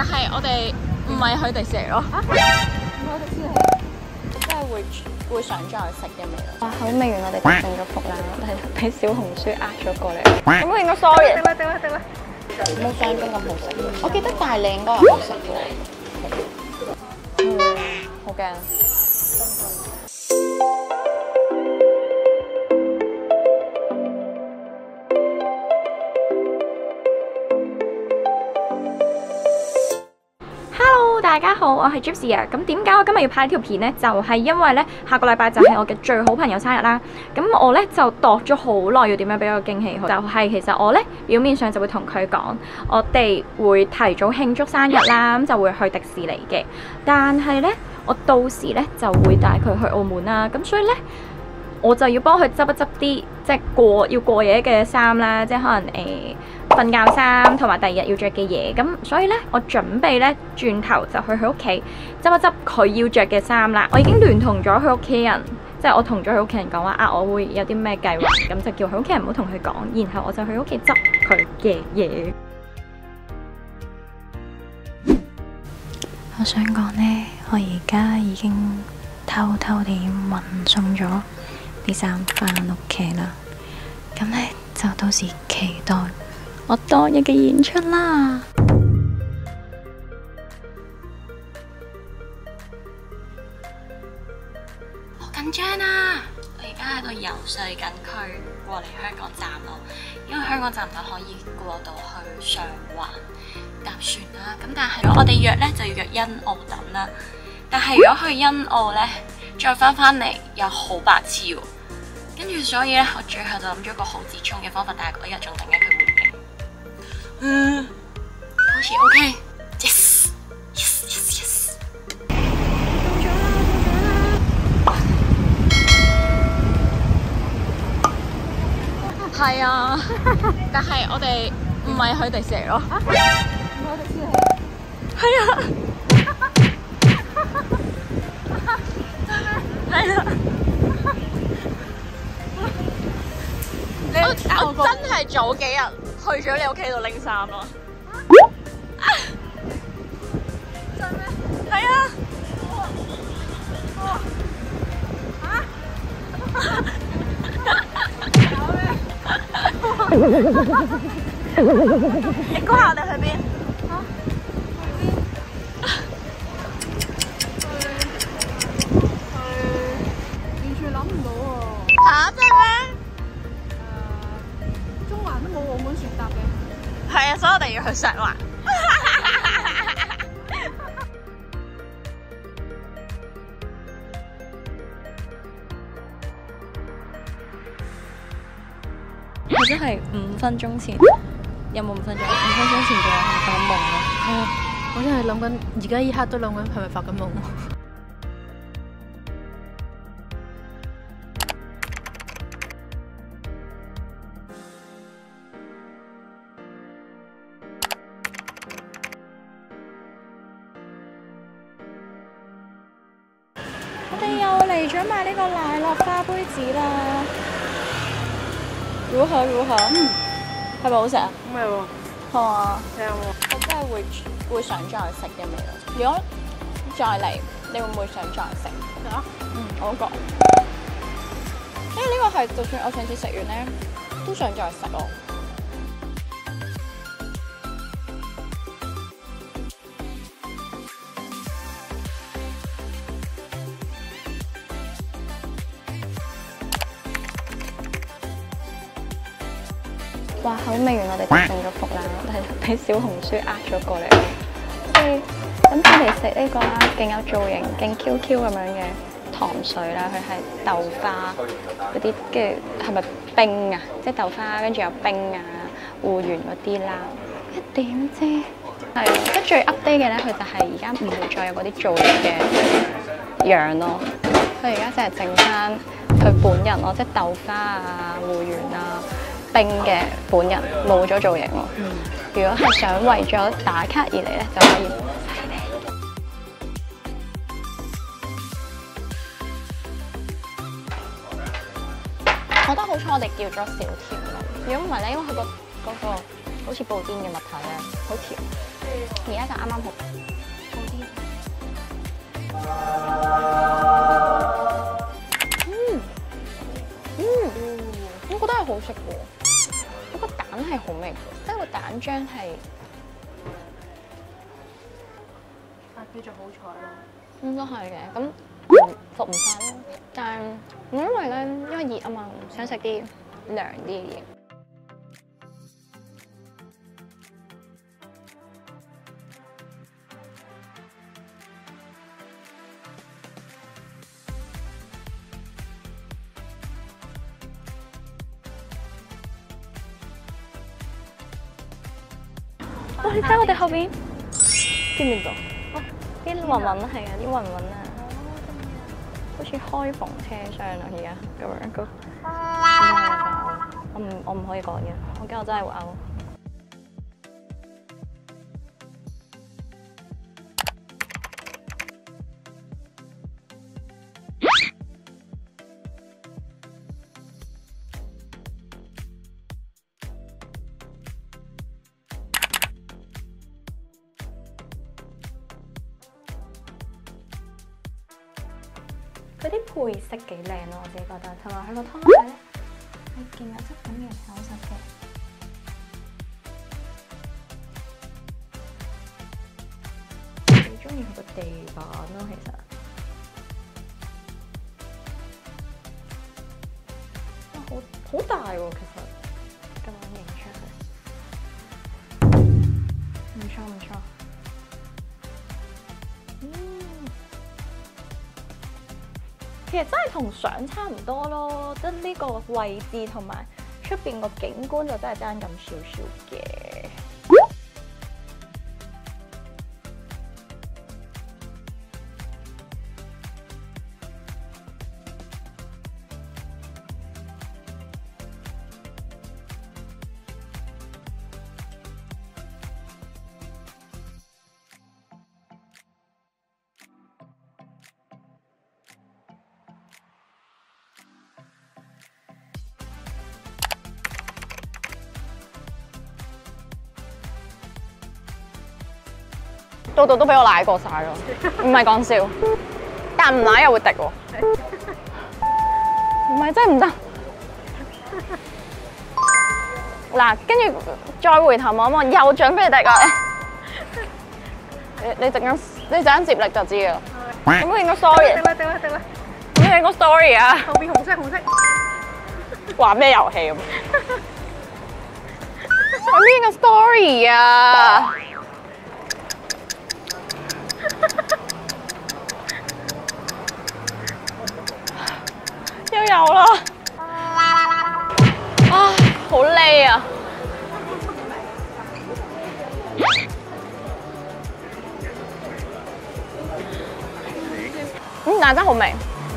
但係我哋唔係去迪士尼咯。唔係迪士尼，真係會想再去食嘅味咯。 哇！口味完我哋就中咗伏啦，係俾小紅書呃咗過嚟。咁我應該 sorry。得啦。 冇想中咁好食。我記得大嶺應該係好食嘅。好驚。 大家好，我係 Gypsy 啊。咁點解我今日要拍呢條片呢？就係因為呢，下個禮拜就係我嘅最好朋友生日啦。咁我呢，就度咗好耐要點樣俾個驚喜佢。就係其實我呢，表面上就會同佢講，我哋會提早慶祝生日啦，咁就會去迪士尼嘅。但係呢，我到時呢，就會帶佢去澳門啦。咁所以呢，我就要幫佢執一執啲即係要過夜嘅衫啦，即係可能瞓覺衫同埋第二日要着嘅嘢，咁所以呢，我準備呢轉頭就去佢屋企執一執佢要着嘅衫啦。我已經聯同咗佢屋企人，即係我同咗佢屋企人講話啊，我會有啲咩計劃，咁就叫佢屋企人唔好同佢講，然後我就去屋企執佢嘅嘢。我想講呢，我而家已經偷偷地運送咗啲衫返屋企啦，咁呢，就到時期待我當日嘅演出啦！好緊張啊！我而家喺度游說緊佢過嚟香港站咯，因為香港站就可以過到去上環搭船啦。咁但係如果我哋約呢，就要約欣澳等啦。但係如果去欣澳呢，再返嚟又好白痴喎。跟住所以呢，我最後就諗咗一個好折衷嘅方法，但係嗰日仲等緊佢回應。好似 OK，yes， 係啊，但係我哋唔係去迪士尼咯。唔係迪士尼。係啊。係啊。我真係早幾日去咗你屋企度拎衫咯。真咩？係啊。你估下我哋去邊？ 完全諗唔到喎。 嚇！真係咩？ 中環都冇澳門船搭嘅。 係啊，所以我哋要去上環。 或者係5分鐘前，有冇5分鐘？5分鐘前仲有發緊夢咯。 係啊，我真係諗緊，而家依刻都諗緊係咪發緊夢。 我哋又嚟咗買呢個奶酪花杯子啦。如何？係咪好食啊？ 唔係喎， 係嘛？ 係啊喎。 我真係會想再去食嘅味咯。如果再嚟，你會唔會想再食？我都覺。因為呢個係就算我上次食完咧，都想再食咯。 哇！口味完我哋就中咗伏啦，係俾小紅書呃咗過嚟。咁佢哋食呢個啦，勁有造型，勁 QQ 咁樣嘅糖水啦，佢係豆花嗰啲，跟住係咪冰啊？即係豆花跟住有冰啊、芋圓嗰啲啦。一點啫，係即係最 update 嘅咧，佢就係而家唔會再有嗰啲造型嘅樣咯。佢而家就係剩翻佢本人咯，即係豆花啊、芋圓啊。冰嘅本人冇咗造型喎。如果係想為咗打卡而嚟咧，就可以。 我覺得好彩我哋叫咗少甜咯，如果唔係咧，因為佢嗰個好似布甸嘅物體咧，好甜。 而家就啱啱好，好啲。我覺得係好食嘅。嗰個蛋係好味，即係個蛋漿係叫做好彩咯。 應該係嘅，咁服唔晒咯。但係因為咧，因為熱啊嘛，想食啲涼啲嘅嘢。 哇！你睇我哋後邊， 見唔見到？啲雲雲係啊，啲雲雲啊，好似開篷車廂啊，而家咁樣個。我唔可以講嘅，我驚我真係會嘔。 佢啲配色幾靚咯，我自己覺得，同埋佢個湯底咧係勁有質感嘅，好食嘅。幾中意佢個地板咯，其實。哇，好大喎，其實咁樣影出嚟，唔錯唔錯。其實真係同相差唔多咯，得呢個位置同埋出邊個景觀就真係爭咁少少嘅。 度度都俾我舐過晒咯，唔係講笑，但唔舐又會滴喎，唔係真係唔得。嗱，跟住再回頭望一望，又準備滴啦。你陣間接力就知㗎啦。咁我應該 sorry。 得啦。 咁你應該 sorry 啊。 後邊紅色。 玩咩遊戲咁？我呢個 story 啊！又有啦！啊，好膩啊！但係真係好味。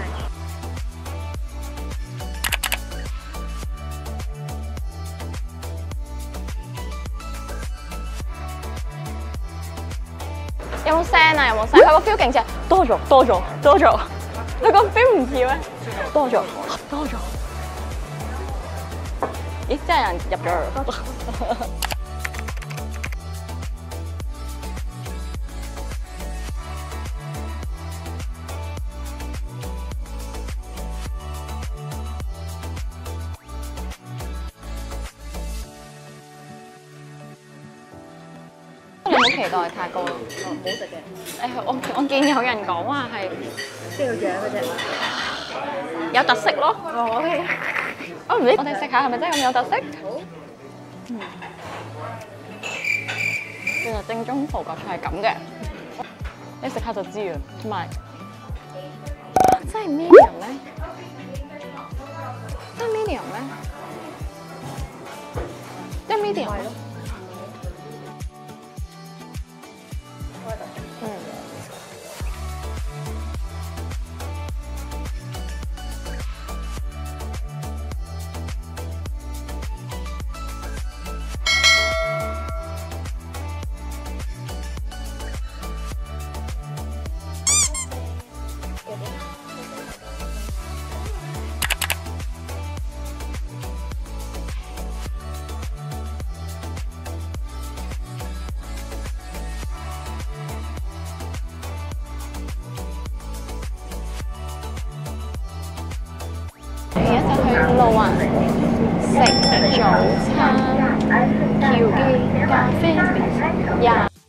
有冇聲啊？有冇聲？佢個 feel 勁似，多咗。佢個 feel 唔似咩？多咗。咦，真係有人入咗去。你冇期待太高咯。 唔好食嘅。 我見有人講話係邊個樣嗰隻？ 有特色咯。 哦，OK。 我唔知，我哋食下係咪真係咁有特色？ 好。 原來正宗葡國菜係咁嘅，你食下就知啊。同埋，真係 medium 咩？真係 medium 咩？真係 medium 咯。 路環食早餐，喬記咖啡廿。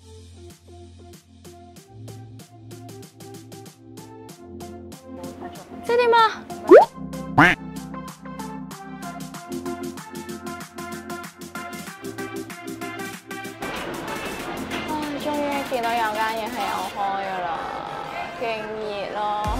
即係點啊？終於見到有間嘢係有開㗎啦，勁熱咯！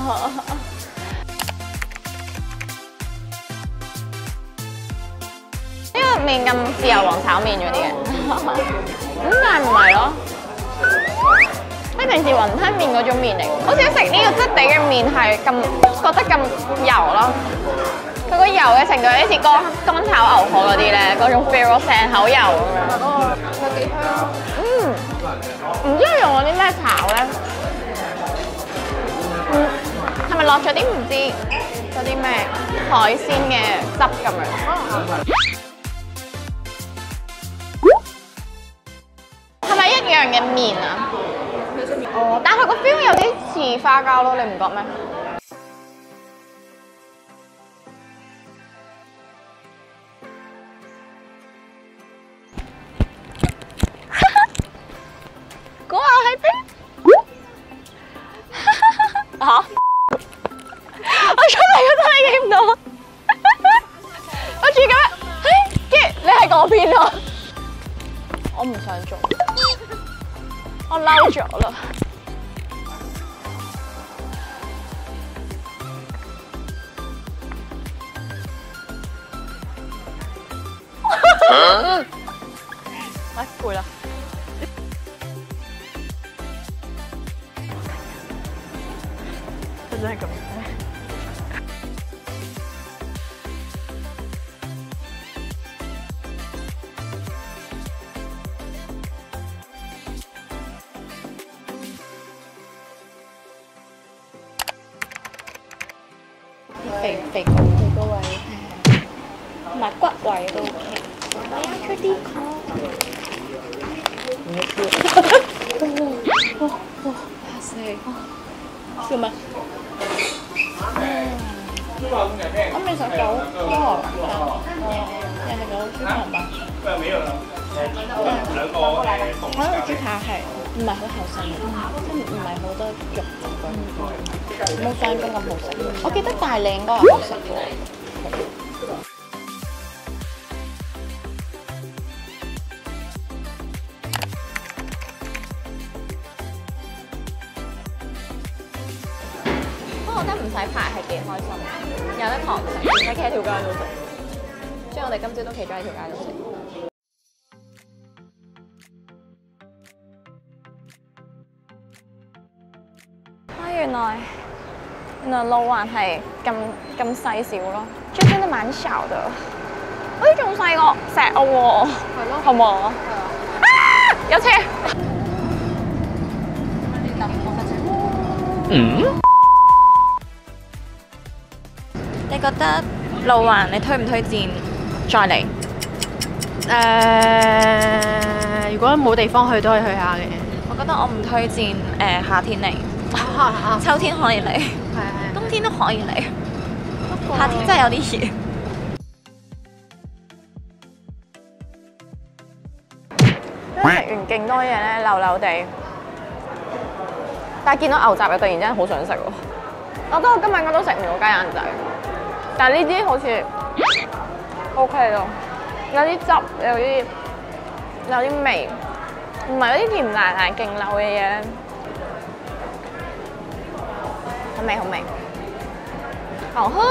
呢個麵咁豉油皇炒麵嗰啲嘅，咁但係唔係咯？呢平時雲吞麵嗰種麵嚟，好似食呢個質地嘅麵係咁覺得咁油咯。佢個油嘅程度有啲似乾炒牛河嗰啲咧，嗰種 feel 成口油咁樣。有幾香？唔知佢用咗啲咩炒咧？係咪落咗啲唔知嗰啲咩海鮮嘅汁咁樣？係咪一樣嘅麵啊？哦，但係佢個 feel 有啲似花膠咯，你唔覺咩？估下喺邊？嚇！我出嚟嗰陣你見唔到，我住咁樣，跟住你喺嗰邊啊！我唔想做，我嬲咗啦。喂，攰啦。佢真係咁。肥高位，同埋骨位都 OK。我要出啲殼。哇！嚇死！笑咩？我未食到菠蘿雞，又係有豬扒吧？我覺得豬扒係唔係好厚身嘅，即係唔係好多肉冇想中咁好食。我記得大靚嗰個好食喎。我覺得唔使排係幾開心，有得堂食，唔使企喺條街度食。所以我哋今朝都企咗喺條街度食。原來路環係咁細小咯，就真係蠻小的，好似仲細過石澳喎，係咯，好冇？啊！有車。你覺得路環你推唔推薦再嚟？ 如果冇地方去都可以去下嘅。 我覺得我唔推薦夏天嚟。秋天可以嚟，冬天都可以嚟，夏天真係有啲熱。因為食完勁多嘢咧，流流地，但係見到牛雜又突然之間好想食喎。我覺得我今日應該都食唔到雞眼仔，但係呢啲好似 OK 咯，有啲汁，有啲味，唔係嗰啲甜辣辣勁流嘅嘢。好味，好味，好喝。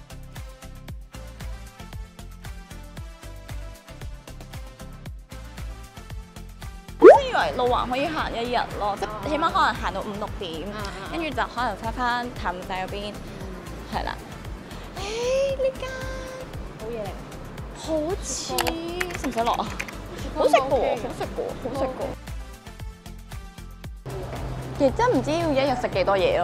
我以為路環可以行一日咯，即係起碼可能行到5、6點，跟住就可能翻譚仔嗰邊，係啦。誒呢間好嘢嚟，好似使唔使落啊？好食過，好食過，好食過。其實真唔知要一日食幾多嘢咯。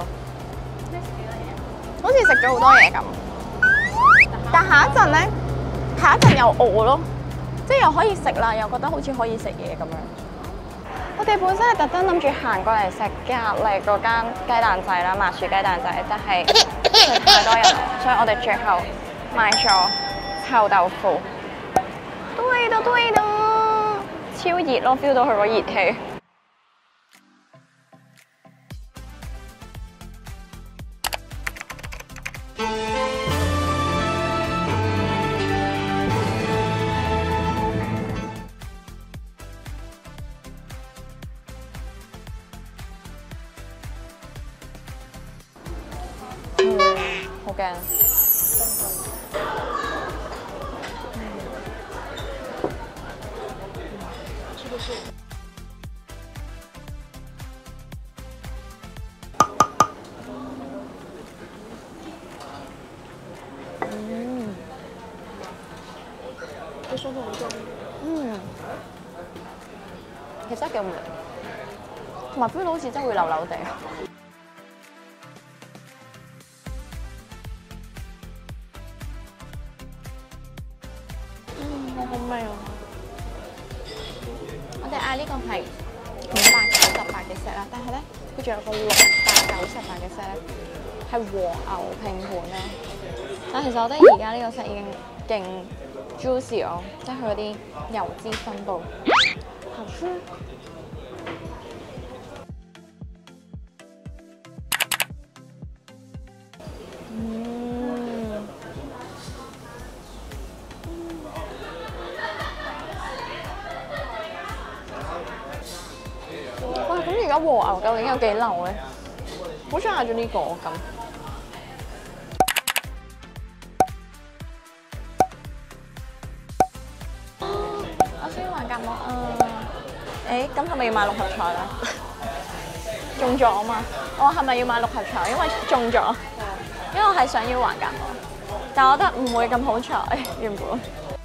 好似食咗好多嘢咁，但下一陣咧，下一陣又餓咯，即係又可以食啦，又覺得好似可以食嘢咁樣。我哋本身係特登諗住行過嚟食隔離嗰間雞蛋仔啦，麻薯雞蛋仔，但係太多人啦，所以我哋最後買咗臭豆腐，對的對的，超熱咯，feel 到佢個熱氣。好驚。其實幾好味，同埋 feel 到好似真會流流地。好好味啊！我哋嗌呢個係598嘅 set 啦，但係咧佢仲有個698嘅 set 咧，係和牛拼盤啦。但其實我覺得而家呢個 set 已經勁 juicy 咯，即係佢嗰啲油脂分佈，好吃。哇！咁而家和牛究竟有幾流咧？好想嗌咗呢個咁。我需要橫膈膜啊！咁係咪要買6合彩咧？中咗啊嘛！我係咪要買6合彩？因為中咗，因為我係想要橫膈膜，但係我覺得唔會咁好彩原本。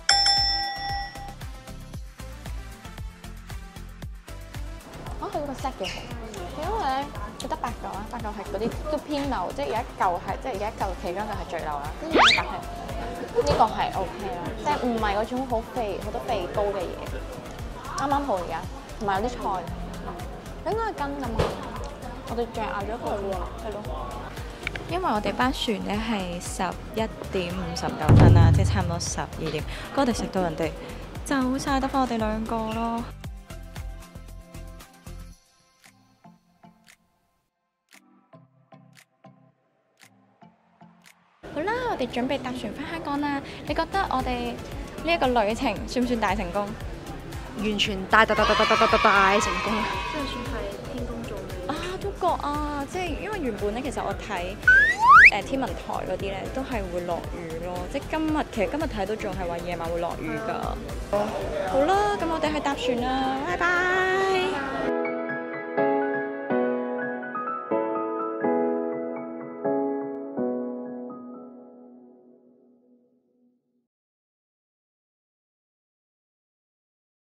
佢嗰個 set 幾好，因為咧佢得8嚿啦，8嚿係嗰啲都偏流，即係有一嚿係即係有一嚿其中一嚿係最流啦，跟住但係呢個係 OK 啦，即係唔係嗰種好肥好多肥膏嘅嘢，啱啱好而家，同埋有啲菜，應該係羹㗎嘛，我哋仲嗌咗佢喎，係咯。因為我哋班船咧係11:59啦，即係差唔多12點，我哋食到人哋走晒，得翻我哋2個咯。好啦，我哋準備搭船翻香港啦。你覺得我哋呢一個旅程算唔算大成功？ 完全大成功，即係算係天公造美啊，都覺啊，即係因為原本咧，其實我睇天文台嗰啲咧，都係會落雨咯。即係其實今日睇到仲係話夜晚會落雨㗎。好啦，咁我哋去搭船啦，拜拜。